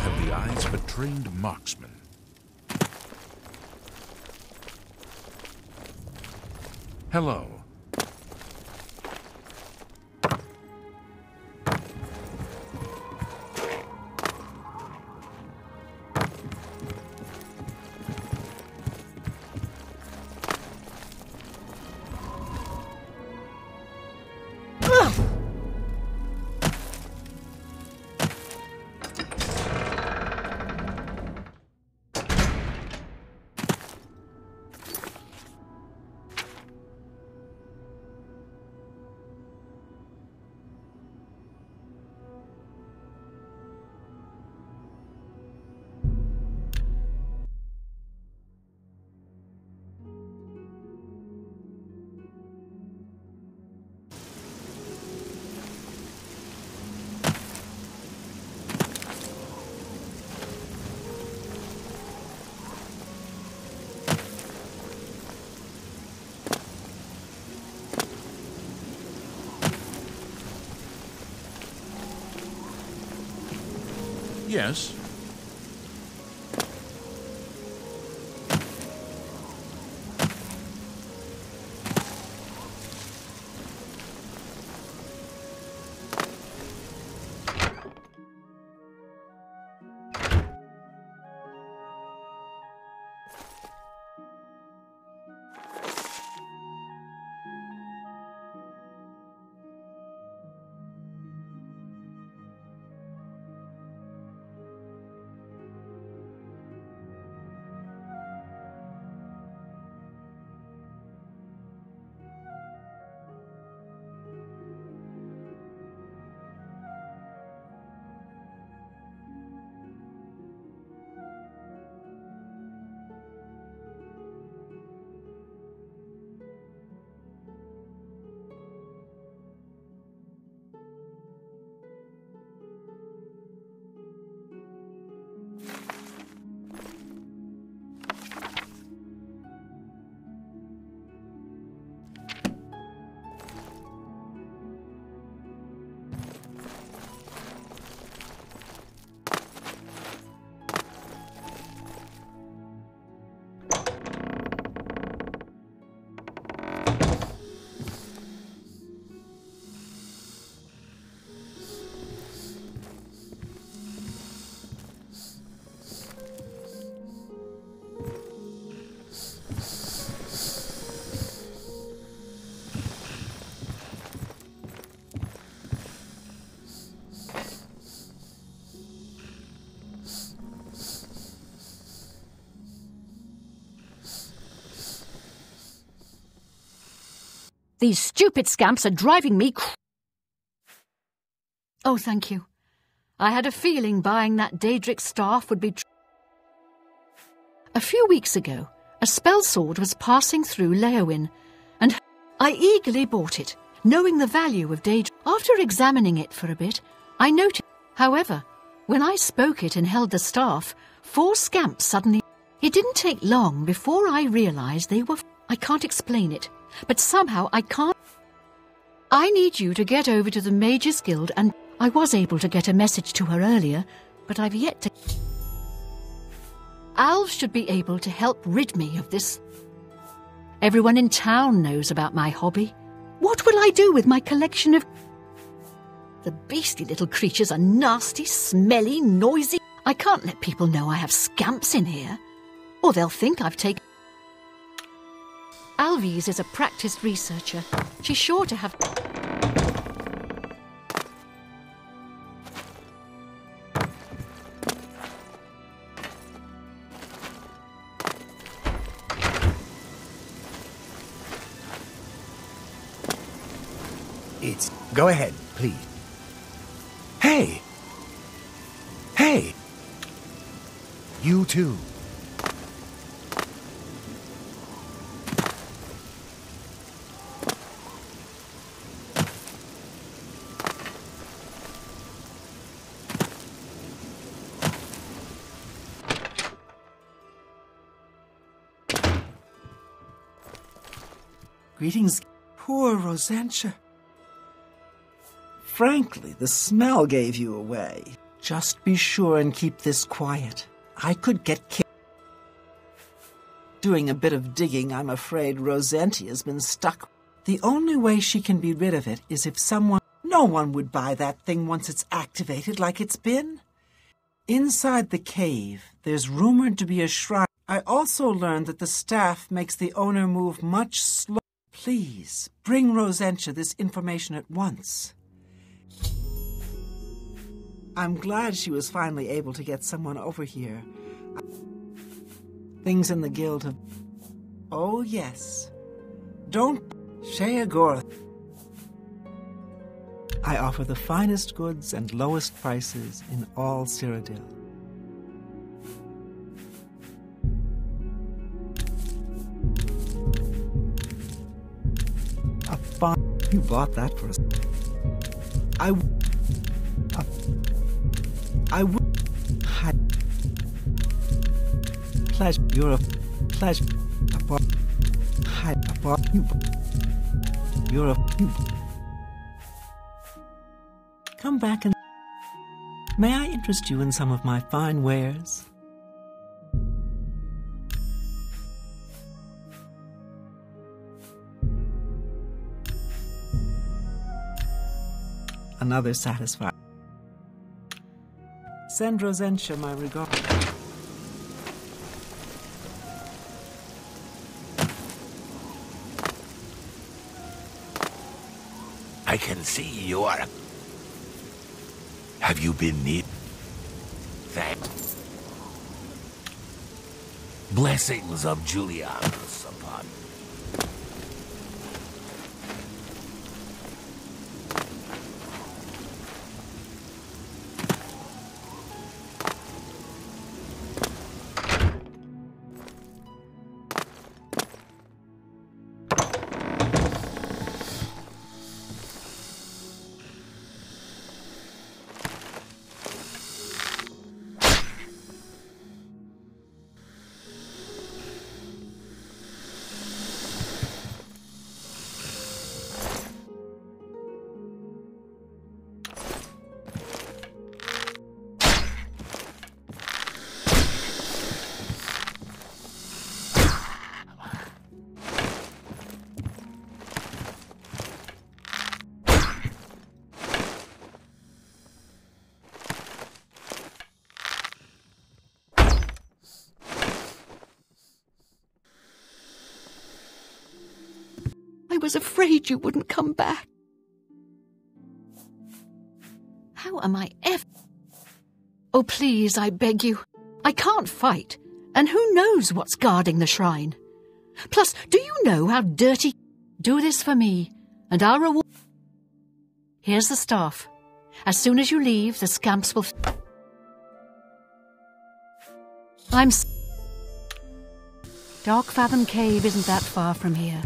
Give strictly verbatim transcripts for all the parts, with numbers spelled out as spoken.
have the eyes of a trained marksman. Hello. Yes. These stupid scamps are driving me cr- Oh, thank you. I had a feeling buying that Daedric staff would be... Tr- a few weeks ago, a spell sword was passing through Leowyn, and I eagerly bought it, knowing the value of Daedric. After examining it for a bit, I noticed... However, when I spoke it and held the staff, four scamps suddenly... It didn't take long before I realised they were... I can't explain it. But somehow I can't... I need you to get over to the Mages Guild, and I was able to get a message to her earlier, but I've yet to... Alv should be able to help rid me of this. Everyone in town knows about my hobby. What will I do with my collection of... The beastly little creatures are nasty, smelly, noisy. I can't let people know I have scamps in here, or they'll think I've taken... Alvies is a practiced researcher. She's sure to have... It's... Go ahead, please. Hey! Hey! You too. Greetings, poor Rosantia. Frankly, the smell gave you away. Just be sure and keep this quiet. I could get killed. Doing a bit of digging, I'm afraid Rosenti has been stuck. The only way she can be rid of it is if someone... No one would buy that thing once it's activated like it's been. Inside the cave, there's rumored to be a shrine. I also learned that the staff makes the owner move much slower. Please, bring Rosentia this information at once. I'm glad she was finally able to get someone over here. Things in the guild have... Oh, yes. Don't... Sheagor. I offer the finest goods and lowest prices in all Cyrodiil. A fine... You bought that for us. I... A, I would... I... Pleasure. You're a... Pleasure. A bar... I... A bar... You... You're a... You, come back and... May I interest you in some of my fine wares? Another satisfied. Send Rosentia my regards. I can see you are... Have you been neat? Thanks. Blessings of Julianus upon you. I was afraid you wouldn't come back. How am I ever... Oh, please, I beg you. I can't fight, and who knows what's guarding the shrine? Plus, do you know how dirty... Do this for me, and I'll reward... Here's the staff. As soon as you leave, the scamps will... I'm... Darkfathom Cave isn't that far from here.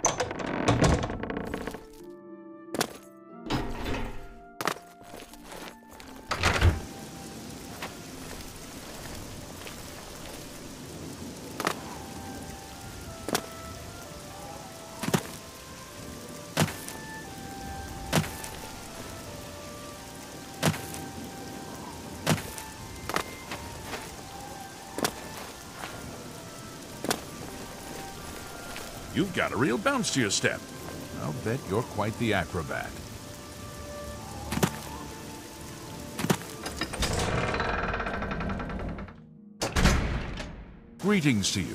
You've got a real bounce to your step. I'll bet you're quite the acrobat. Greetings to you.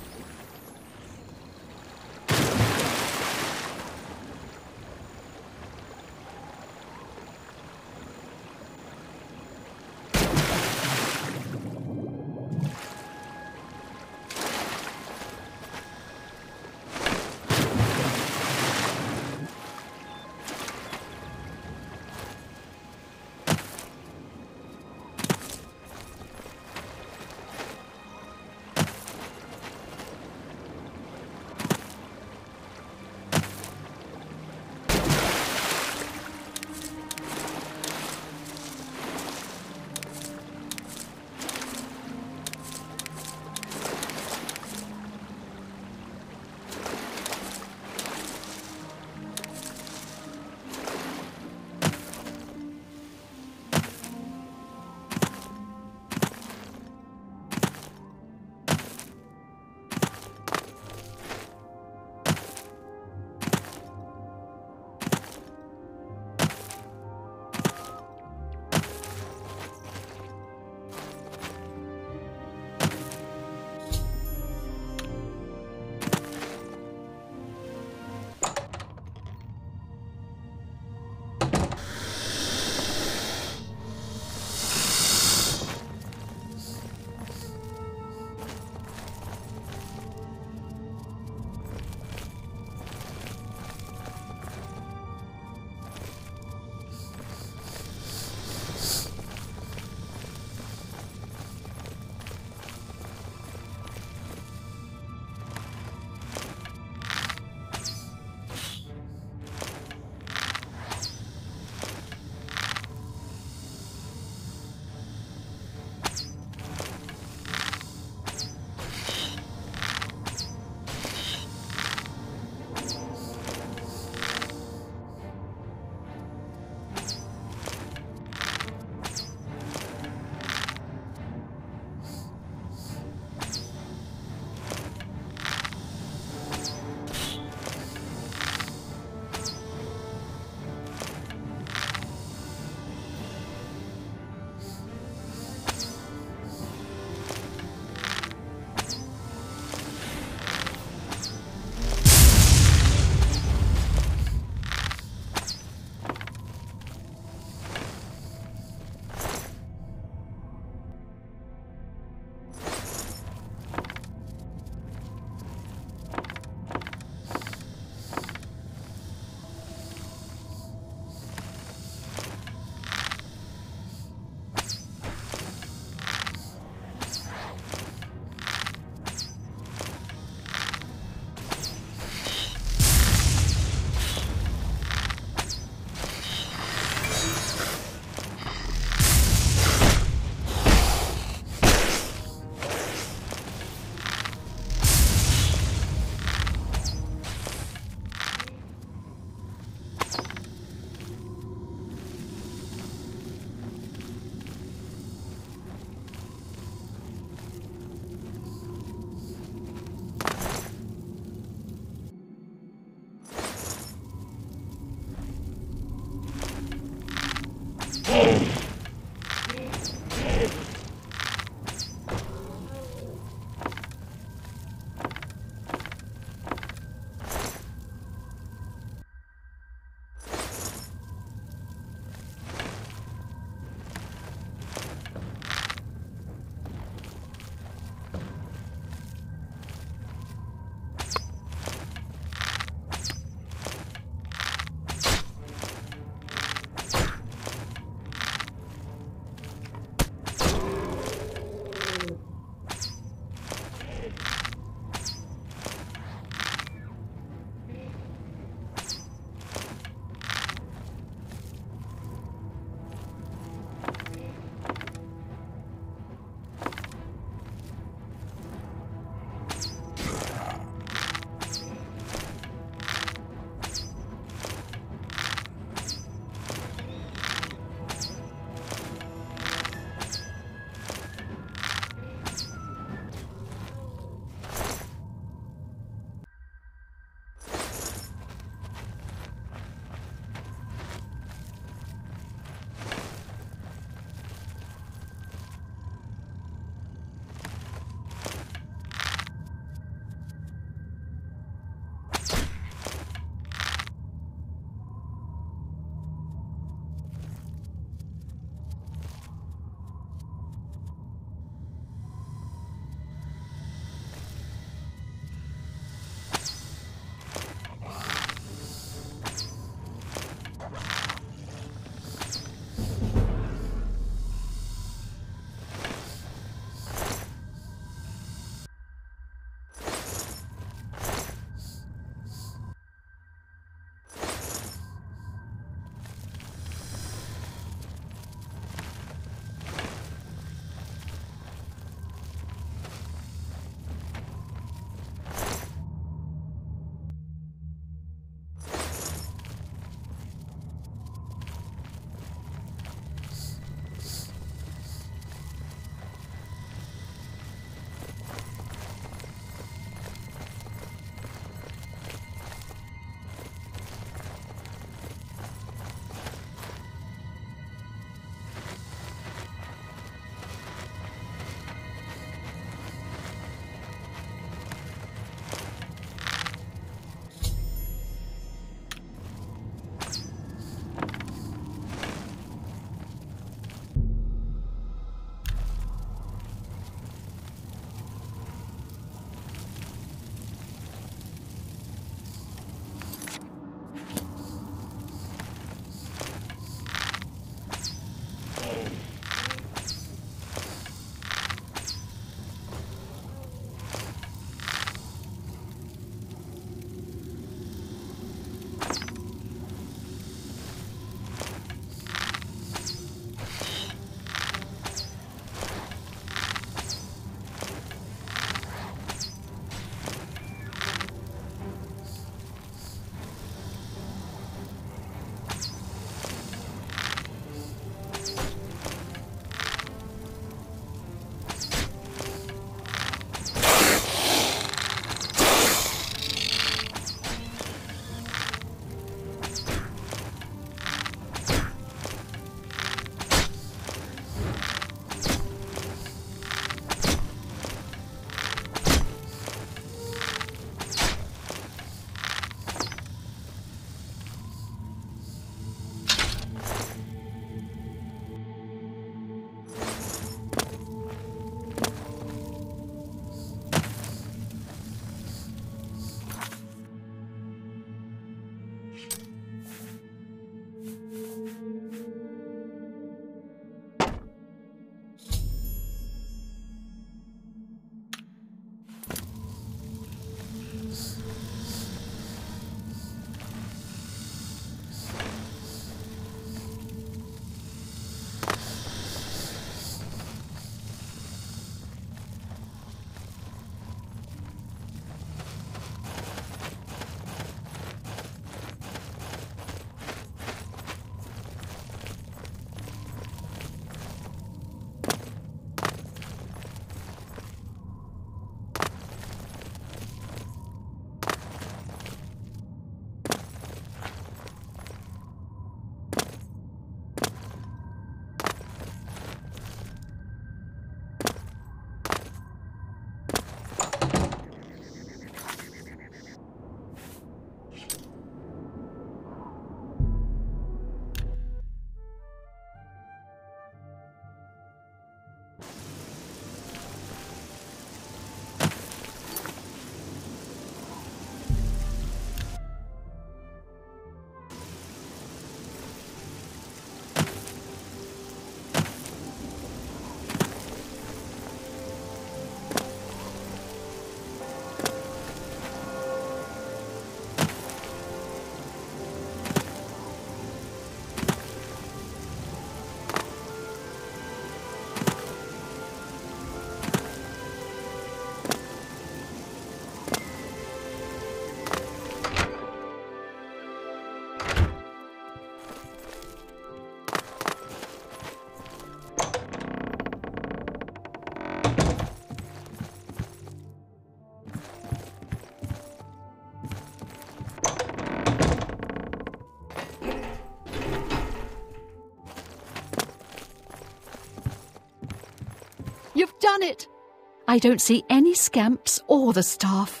done it. I don't see any scamps or the staff.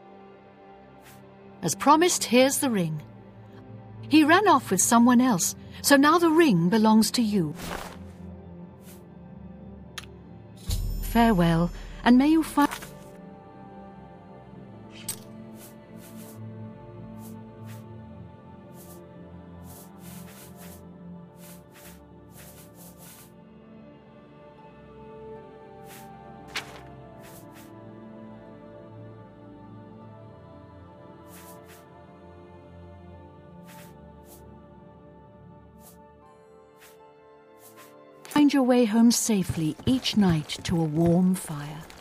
As promised, here's the ring. He ran off with someone else, so now the ring belongs to you. Farewell, and may you find... Find your way home safely each night to a warm fire.